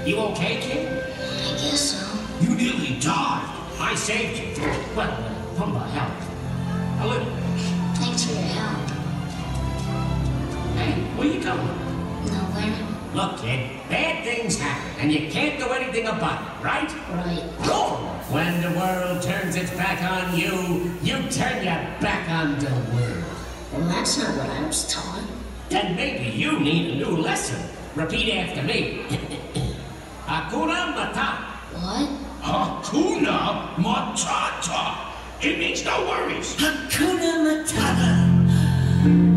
You okay, kid? I guess so. You nearly died. I saved you. Well, Pumbaa helped. A little. Thanks for your help. Hey, where you going? Nowhere. Look, kid, bad things happen, and you can't do anything about it, right? Right. When the world turns its back on you, you turn your back on the world. Well, that's not what I was taught. Then maybe you need a new lesson. Repeat after me. Hakuna Matata. What? Hakuna Matata. It means no worries. Hakuna Matata.